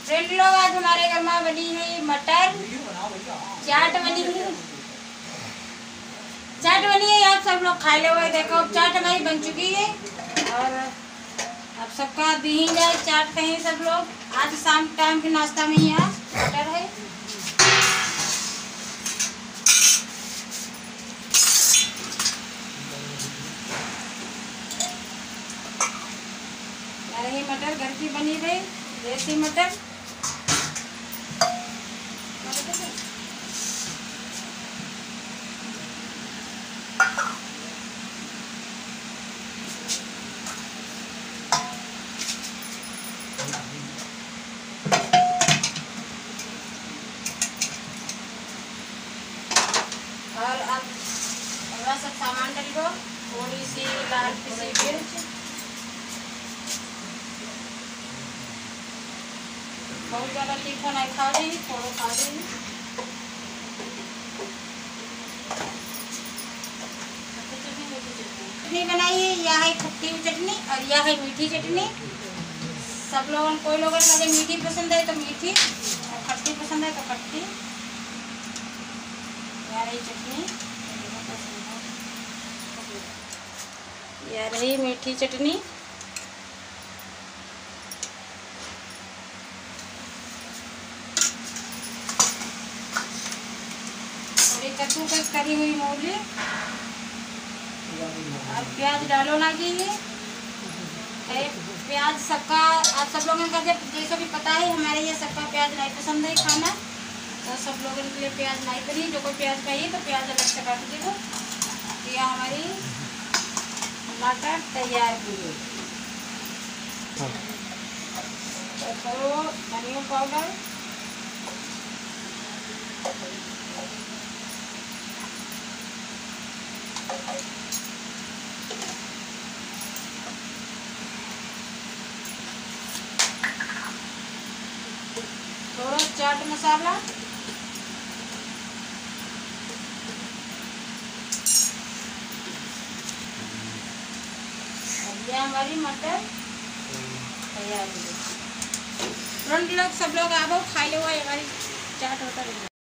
Friend लोग, आज हमारे घर में बनी है मटर चाट बनी है। चाट बनी है, आप सब लोग खा ले हुए। देखो चाट हमारी बन चुकी है और अब सबका दी ही जाए चाट कहीं सब लोग। आज शाम टाइम के नाश्ता में ही आज मटर है। रही मटर घर की बनी रही देसी मटर। और अब थोड़ा सा सामान डाल दो, थोड़ी सी लाल पिसी मिर्च, बहुत ज़्यादा तीखा नहीं खा रही, थोड़ा खा रही। चटनी बनाई है, यह है खट्टी चटनी और यह है मीठी चटनी। सब लोगों कोई लोगों को अगर मीठी पसंद है तो मीठी और खट्टी पसंद है तो खट्टी। यह रही चटनी, यह रही मीठी चटनी। कद्दूकस करी हुई मूली और प्याज डालो लगी है। प्याज सबका आप सब लोगों का जैसे भी पता है, हमारे यहाँ सबका प्याज नहीं पसंद है खाना, तो सब लोगों के लिए प्याज नहीं करी। जो कोई प्याज खाइए तो प्याज अलग से काट दीजिए। यह हमारी मटर तैयार की है। तो धनिया पाउडर, थोड़ा चाट मसाला, ये हमारी मटर तैयार है। फ्रेंड लोग सब लोग आओ खा लो, हमारी चाट होता है।